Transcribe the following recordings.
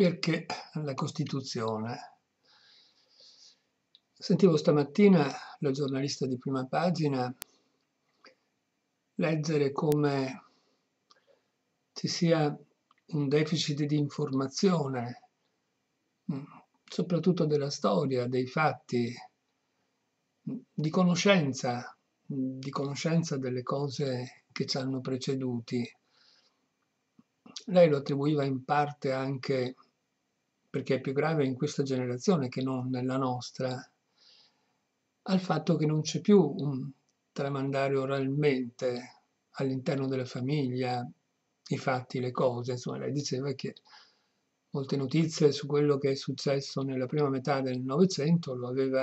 Perché la Costituzione? Sentivo stamattina la giornalista di Prima Pagina leggere come ci sia un deficit di informazione, mh, soprattutto della storia, dei fatti, di conoscenza delle cose che ci hanno preceduti. Lei lo attribuiva in parte anche perché è più grave in questa generazione che non nella nostra, al fatto che non c'è più un tramandare oralmente all'interno della famiglia i fatti, le cose. Insomma, lei diceva che molte notizie su quello che è successo nella prima metà del Novecento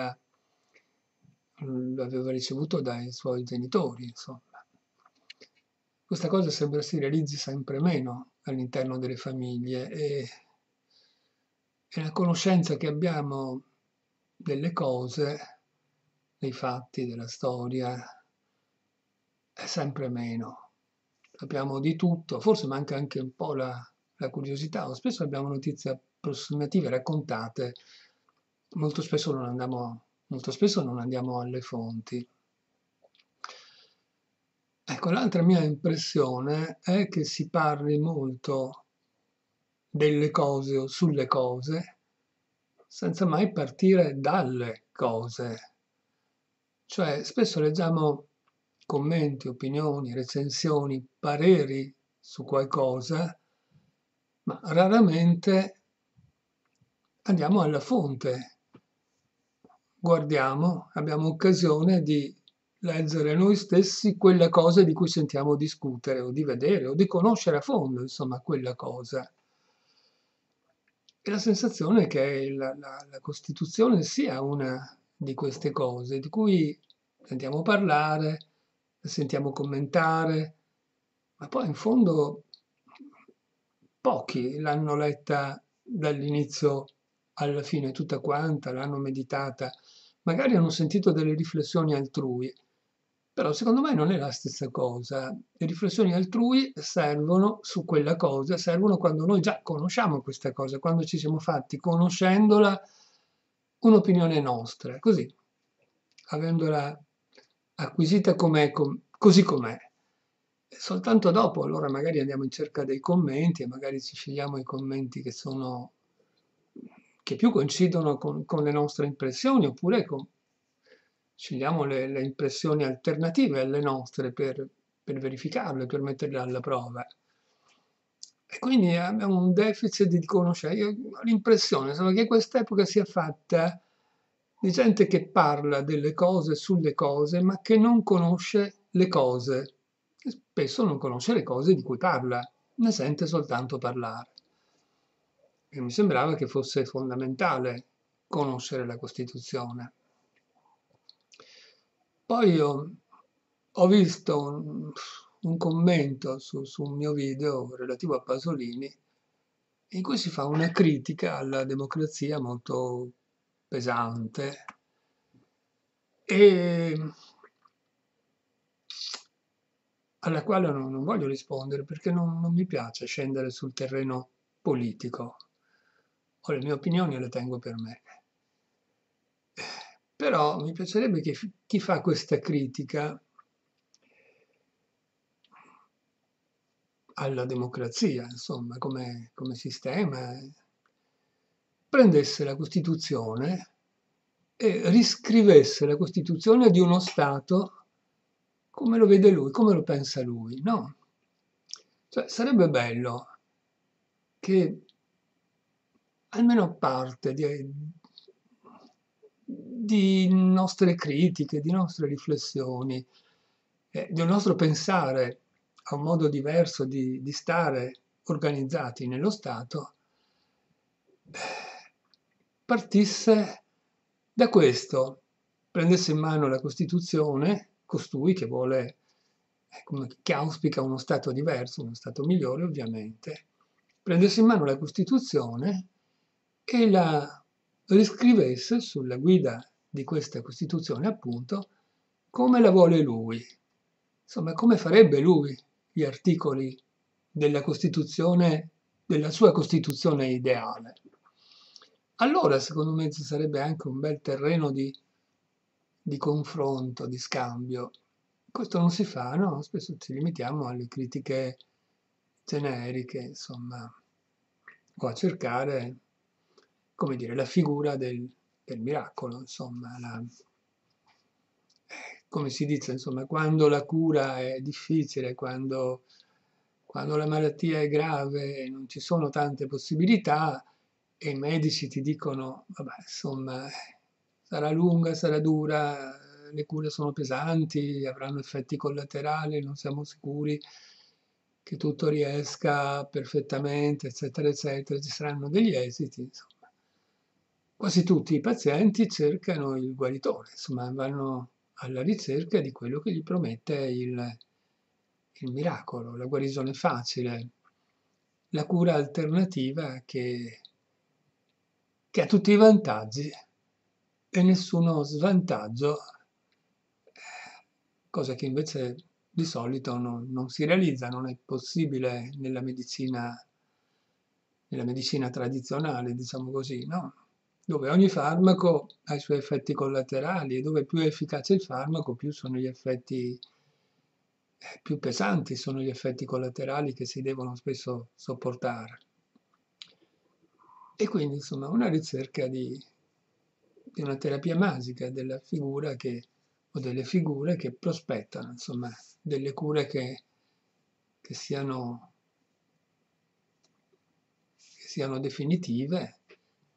lo aveva ricevuto dai suoi genitori, insomma. Questa cosa sembra si realizzi sempre meno all'interno delle famiglie e la conoscenza che abbiamo delle cose, dei fatti, della storia, è sempre meno. Sappiamo di tutto, forse manca anche un po' la curiosità, o spesso abbiamo notizie approssimative raccontate, molto spesso non andiamo alle fonti. Ecco, l'altra mia impressione è che si parli molto delle cose o sulle cose senza mai partire dalle cose. Cioè, spesso leggiamo commenti, opinioni, recensioni, pareri su qualcosa, ma raramente andiamo alla fonte. Guardiamo, abbiamo occasione di leggere noi stessi quella cosa di cui sentiamo discutere o di vedere o di conoscere a fondo, insomma, quella cosa. E la sensazione è che la Costituzione sia una di queste cose di cui sentiamo parlare, sentiamo commentare, ma poi in fondo pochi l'hanno letta dall'inizio alla fine tutta quanta, l'hanno meditata, magari hanno sentito delle riflessioni altrui, però secondo me non è la stessa cosa. Le riflessioni altrui servono su quella cosa, servono quando noi già conosciamo questa cosa, quando ci siamo fatti, conoscendola, un'opinione nostra, così, avendola acquisita così com'è. Soltanto dopo, allora magari andiamo in cerca dei commenti e magari ci scegliamo i commenti che più coincidono con le nostre impressioni, oppure scegliamo le impressioni alternative alle nostre per verificarle, per metterle alla prova. E quindi abbiamo un deficit di conoscenza. Io ho l'impressione, insomma, che quest'epoca sia fatta di gente che parla delle cose sulle cose, ma che non conosce le cose. E spesso non conosce le cose di cui parla, ne sente soltanto parlare. E mi sembrava che fosse fondamentale conoscere la Costituzione. Poi ho visto un commento su un mio video relativo a Pasolini in cui si fa una critica alla democrazia molto pesante e alla quale non voglio rispondere perché non mi piace scendere sul terreno politico. Ho le mie opinioni e le tengo per me. Però mi piacerebbe che chi fa questa critica alla democrazia, insomma, come sistema, prendesse la Costituzione e riscrivesse la Costituzione di uno Stato come lo vede lui, come lo pensa lui, no? Cioè, sarebbe bello che almeno parte di nostre critiche, di nostre riflessioni, di un nostro pensare a un modo diverso di stare organizzati nello Stato, partisse da questo, prendesse in mano la Costituzione, costui che vuole, che auspica uno Stato diverso, uno Stato migliore ovviamente, prendesse in mano la Costituzione e la riscrivesse sulla guida di questa Costituzione, appunto, come la vuole lui. Insomma, come farebbe lui gli articoli della Costituzione della sua Costituzione ideale. Allora, secondo me, ci sarebbe anche un bel terreno di confronto, di scambio. Questo non si fa, no? Spesso ci limitiamo alle critiche generiche, insomma, o a cercare, come dire, la figura del miracolo, insomma, come si dice, insomma, quando la cura è difficile, quando la malattia è grave e non ci sono tante possibilità e i medici ti dicono, vabbè, insomma, sarà lunga, sarà dura, le cure sono pesanti, avranno effetti collaterali, non siamo sicuri che tutto riesca perfettamente, eccetera, eccetera, ci saranno degli esiti, insomma. Quasi tutti i pazienti cercano il guaritore, insomma, vanno alla ricerca di quello che gli promette il miracolo, la guarigione facile, la cura alternativa che ha tutti i vantaggi e nessuno svantaggio, cosa che invece di solito non si realizza, non è possibile nella medicina tradizionale, diciamo così, no? Dove ogni farmaco ha i suoi effetti collaterali e dove più è efficace il farmaco, più sono gli effetti, più pesanti sono gli effetti collaterali che si devono spesso sopportare. E quindi, insomma, una ricerca di una terapia magica, della figura o delle figure che prospettano, insomma, delle cure che siano definitive,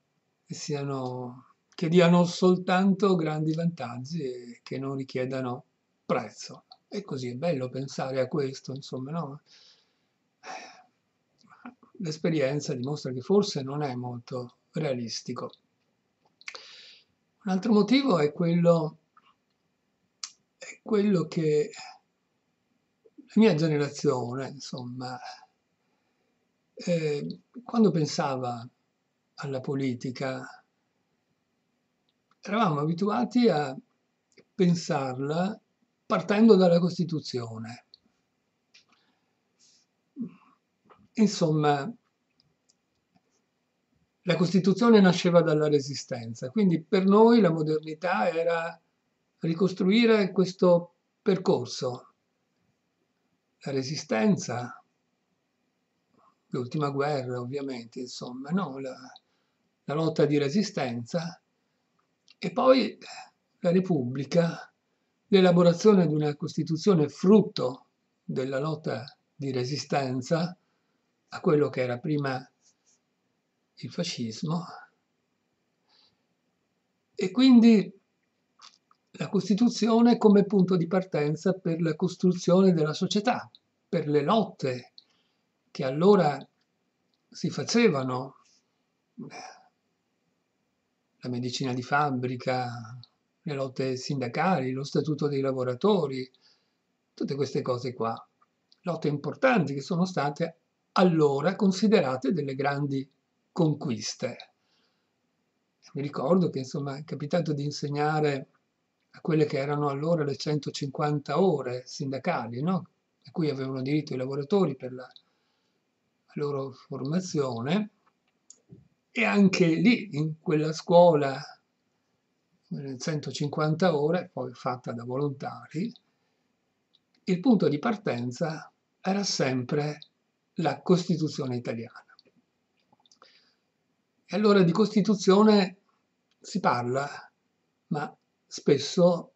che diano soltanto grandi vantaggi e che non richiedano prezzo. E così è bello pensare a questo, insomma, no? L'esperienza dimostra che forse non è molto realistico. Un altro motivo è quello che la mia generazione, insomma, quando pensava alla politica, eravamo abituati a pensarla partendo dalla Costituzione. Insomma, la Costituzione nasceva dalla Resistenza, quindi per noi la modernità era ricostruire questo percorso. La Resistenza, l'ultima guerra ovviamente, insomma, no? La lotta di resistenza e poi la Repubblica, l'elaborazione di una Costituzione frutto della lotta di resistenza a quello che era prima il fascismo e quindi la Costituzione come punto di partenza per la costruzione della società, per le lotte che allora si facevano, la medicina di fabbrica, le lotte sindacali, lo statuto dei lavoratori, tutte queste cose qua, lotte importanti che sono state allora considerate delle grandi conquiste. Mi ricordo che insomma è capitato di insegnare a quelle che erano allora le 150 ore sindacali, no? A cui avevano diritto i lavoratori per la loro formazione e anche lì in quella scuola 150 ore, poi fatta da volontari, il punto di partenza era sempre la Costituzione italiana. E allora di Costituzione si parla, ma spesso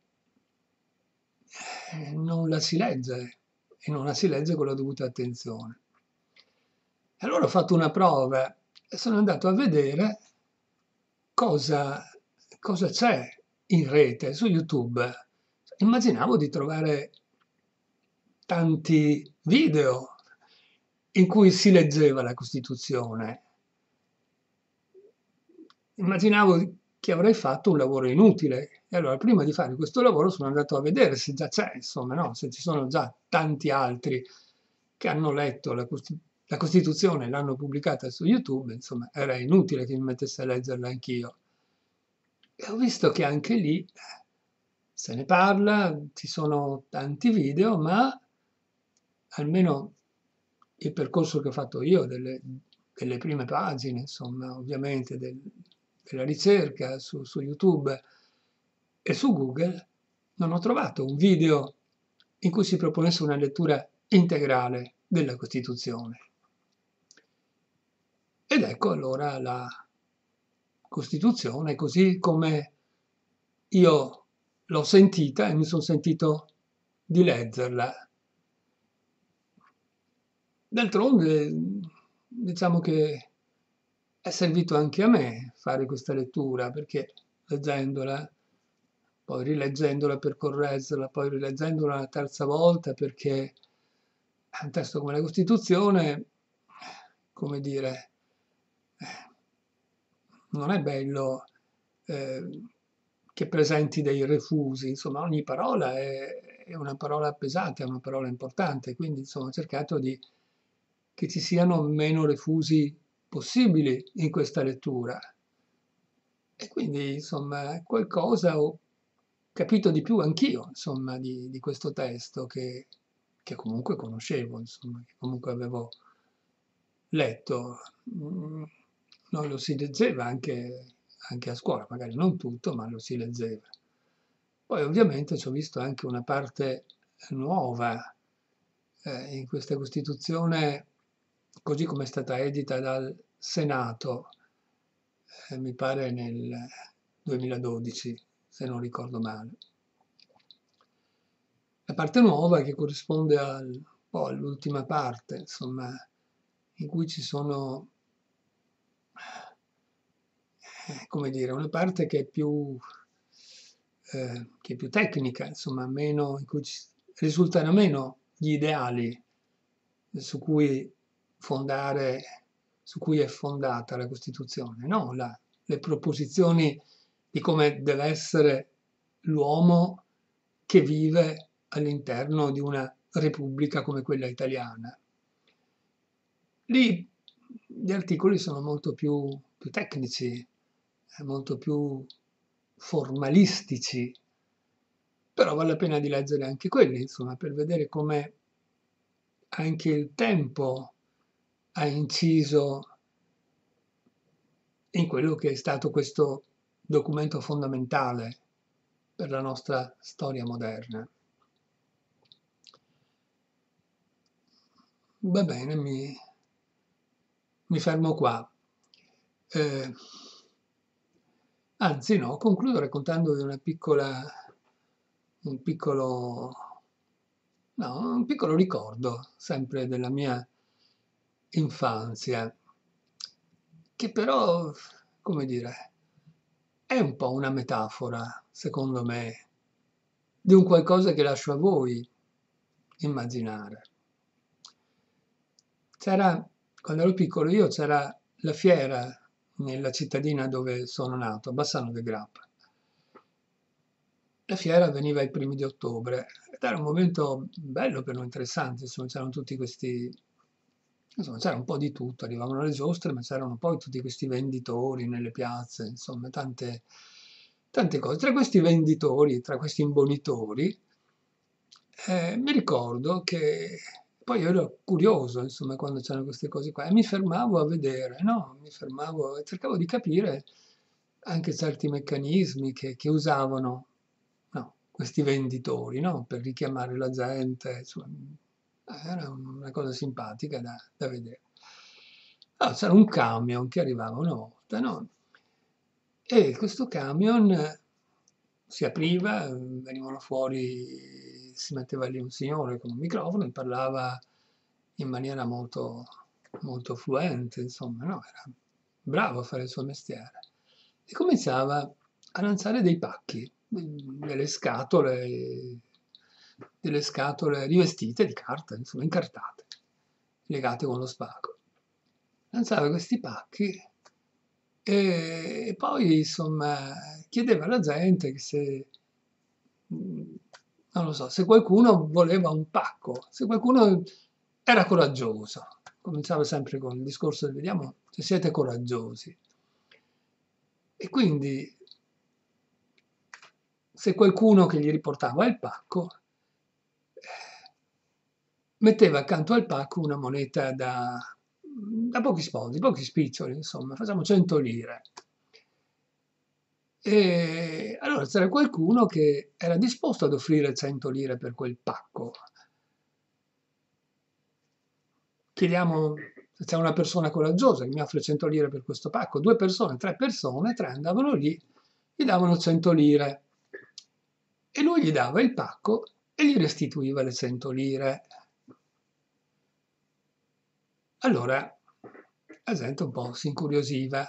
non la si legge e non la si legge con la dovuta attenzione. E allora ho fatto una prova e sono andato a vedere cosa c'è in rete, su YouTube. Immaginavo di trovare tanti video in cui si leggeva la Costituzione. Immaginavo che avrei fatto un lavoro inutile. E allora, prima di fare questo lavoro, sono andato a vedere se già c'è, insomma, no? Se ci sono già tanti altri che hanno letto la Costituzione e l'hanno pubblicata su YouTube, insomma, era inutile che mi mettessi a leggerla anch'io. E ho visto che anche lì se ne parla, ci sono tanti video, ma almeno il percorso che ho fatto io delle prime pagine, insomma, ovviamente della ricerca su YouTube e su Google, non ho trovato un video in cui si proponesse una lettura integrale della Costituzione. Ed ecco allora la Costituzione così come io l'ho sentita e mi sono sentito di leggerla. D'altronde, diciamo che è servito anche a me fare questa lettura, perché leggendola, poi rileggendola per correggerla, poi rileggendola una terza volta, perché un testo come la Costituzione, come dire, non è bello che presenti dei refusi, insomma ogni parola è una parola pesante, è una parola importante, quindi insomma ho cercato di che ci siano meno refusi possibili in questa lettura. E quindi insomma qualcosa ho capito di più anch'io, insomma, di questo testo che comunque conoscevo, insomma, che comunque avevo letto. Noi lo si leggeva anche a scuola, magari non tutto, ma lo si leggeva. Poi ovviamente ci ho visto anche una parte nuova in questa Costituzione, così come è stata edita dal Senato, mi pare nel 2012, se non ricordo male. La parte nuova che corrisponde poi all'ultima parte, insomma, in cui ci sono, come dire, una parte che è più tecnica, insomma, meno, in cui risultano meno gli ideali su cui su cui è fondata la Costituzione, no? Le proposizioni di come deve essere l'uomo che vive all'interno di una repubblica come quella italiana. Lì gli articoli sono molto più tecnici, molto più formalistici, però vale la pena di leggere anche quelli, insomma, per vedere come anche il tempo ha inciso in quello che è stato questo documento fondamentale per la nostra storia moderna. Va bene, mi fermo qua. Anzi no, concludo raccontandovi un piccolo ricordo, sempre della mia infanzia, che però, come dire, è un po' una metafora, secondo me, di un qualcosa che lascio a voi immaginare. Quando ero piccolo io, c'era la fiera nella cittadina dove sono nato, a Bassano del Grappa. La fiera avveniva ai primi di ottobre ed era un momento bello per noi, interessante, insomma c'erano tutti questi, insomma c'era un po' di tutto, arrivavano le giostre, ma c'erano poi tutti questi venditori nelle piazze, insomma tante cose. Tra questi venditori, tra questi imbonitori, mi ricordo che poi io ero curioso, insomma, quando c'erano queste cose qua, e mi fermavo a vedere, no? Mi fermavo e cercavo di capire anche certi meccanismi che usavano, no, questi venditori, no? Per richiamare la gente, insomma, era una cosa simpatica da vedere. Allora, c'era un camion che arrivava una volta, no? E questo camion si apriva, venivano fuori, si metteva lì un signore con un microfono e parlava in maniera molto fluente, insomma, no? Era bravo a fare il suo mestiere. E cominciava a lanciare dei pacchi, delle scatole rivestite di carta, insomma, incartate, legate con lo spago. Lanciava questi pacchi e poi, insomma, chiedeva alla gente che se, non lo so, se qualcuno voleva un pacco, se qualcuno era coraggioso. Cominciava sempre con il discorso del vediamo se siete coraggiosi. E quindi, se qualcuno che gli riportava il pacco, metteva accanto al pacco una moneta da da pochi soldi, pochi spiccioli, insomma, facciamo 100 lire. E allora c'era qualcuno che era disposto ad offrire 100 lire per quel pacco. Chiediamo se c'è una persona coraggiosa che mi offre 100 lire per questo pacco. 2 persone, 3 persone, 3 andavano lì, gli davano 100 lire e lui gli dava il pacco e gli restituiva le 100 lire. Allora la gente un po' si incuriosiva.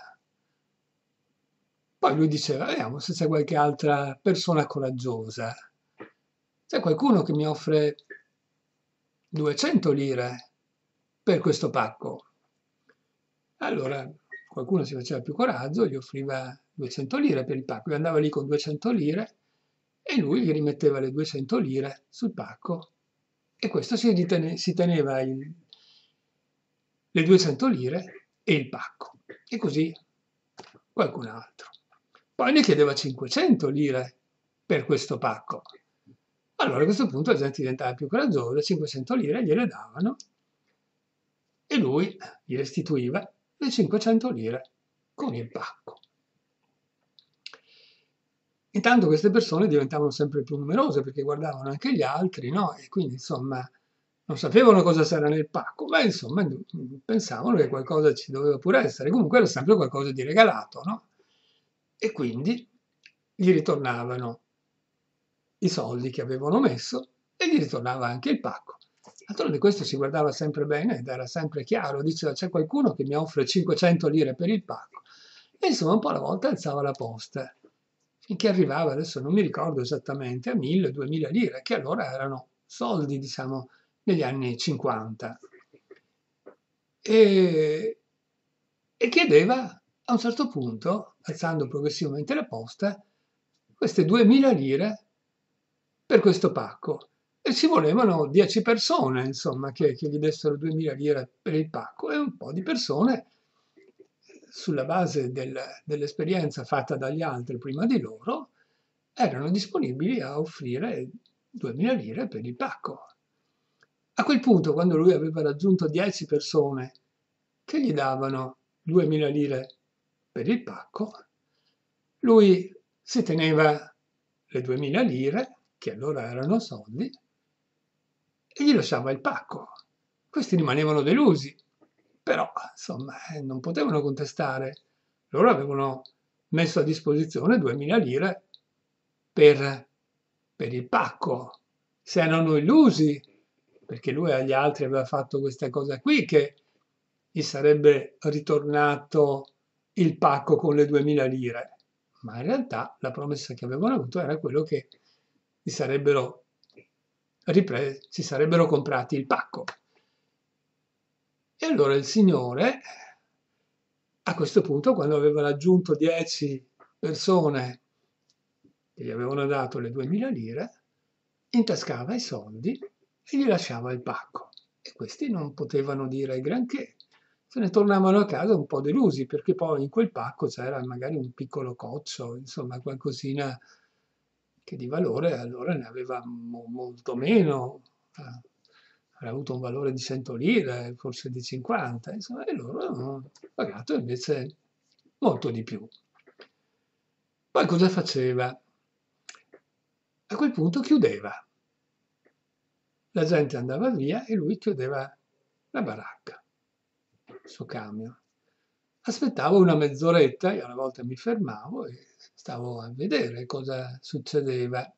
Poi lui diceva, vediamo se c'è qualche altra persona coraggiosa. C'è qualcuno che mi offre 200 lire per questo pacco. Allora qualcuno si faceva più coraggio, gli offriva 200 lire per il pacco. Lui andava lì con 200 lire e lui gli rimetteva le 200 lire sul pacco e questo si teneva le 200 lire e il pacco. E così qualcun altro. Poi ne chiedeva 500 lire per questo pacco. Allora a questo punto la gente diventava più coraggiosa, 500 lire gliele davano e lui gli restituiva le 500 lire con il pacco. Intanto queste persone diventavano sempre più numerose perché guardavano anche gli altri, no? E quindi insomma non sapevano cosa c'era nel pacco, ma insomma pensavano che qualcosa ci doveva pure essere. Comunque era sempre qualcosa di regalato, no? E quindi gli ritornavano i soldi che avevano messo e gli ritornava anche il pacco. D'altronde questo si guardava sempre bene ed era sempre chiaro, diceva c'è qualcuno che mi offre 500 lire per il pacco. E insomma un po' alla volta alzava la posta, finché arrivava, adesso non mi ricordo esattamente, a 1000-2000 lire, che allora erano soldi, diciamo, negli anni 50. E chiedeva a un certo punto, alzando progressivamente la posta, queste 2000 lire per questo pacco. E ci volevano 10 persone, insomma, che gli dessero 2000 lire per il pacco e un po' di persone, sulla base dell'esperienza fatta dagli altri prima di loro, erano disponibili a offrire 2000 lire per il pacco. A quel punto, quando lui aveva raggiunto 10 persone che gli davano 2000 lire per il pacco, lui si teneva le 2000 lire, che allora erano soldi, e gli lasciava il pacco. Questi rimanevano delusi, però insomma non potevano contestare. Loro avevano messo a disposizione 2000 lire per il pacco. Se erano illusi, perché lui agli altri aveva fatto questa cosa qui, che gli sarebbe ritornato il pacco con le 2000 lire, ma in realtà la promessa che avevano avuto era quello che si sarebbero comprati il pacco. E allora il signore, a questo punto, quando aveva raggiunto 10 persone che gli avevano dato le 2000 lire, intascava i soldi e gli lasciava il pacco. E questi non potevano dire granché. Se ne tornavano a casa un po' delusi, perché poi in quel pacco c'era magari un piccolo coccio, insomma qualcosina che di valore allora ne aveva molto meno, aveva avuto un valore di 100 lire, forse di 50, insomma, e loro hanno pagato invece molto di più. Poi cosa faceva? A quel punto chiudeva. La gente andava via e lui chiudeva la baracca, il suo camion. Aspettavo una mezz'oretta, io una volta mi fermavo e stavo a vedere cosa succedeva.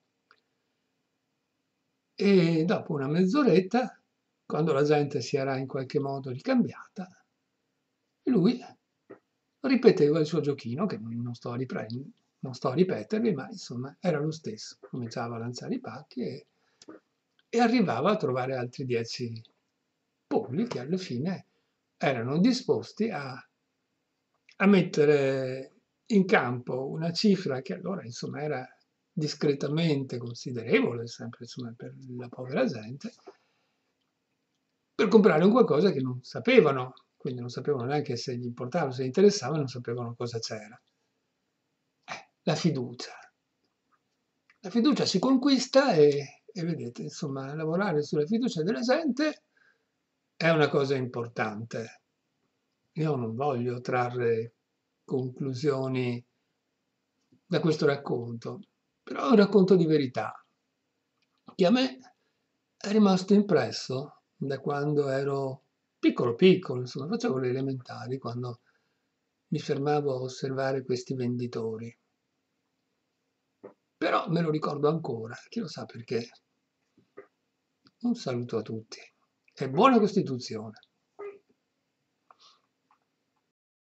E dopo una mezz'oretta, quando la gente si era in qualche modo ricambiata, lui ripeteva il suo giochino, che non sto a ripetervi, ma insomma era lo stesso. Cominciava a lanciare i pacchi e arrivava a trovare altri 10 polli che alla fine erano disposti a mettere in campo una cifra che allora insomma era discretamente considerevole, sempre insomma per la povera gente, per comprare un qualcosa che non sapevano, quindi non sapevano neanche se gli importava, se gli interessava, non sapevano cosa c'era. La fiducia. La fiducia si conquista e vedete, insomma, lavorare sulla fiducia della gente è una cosa importante. io non voglio trarre conclusioni da questo racconto, però è un racconto di verità che a me è rimasto impresso da quando ero piccolo piccolo, insomma, facevo le elementari, quando mi fermavo a osservare questi venditori. Però me lo ricordo ancora, chi lo sa perché. Un saluto a tutti e buona Costituzione.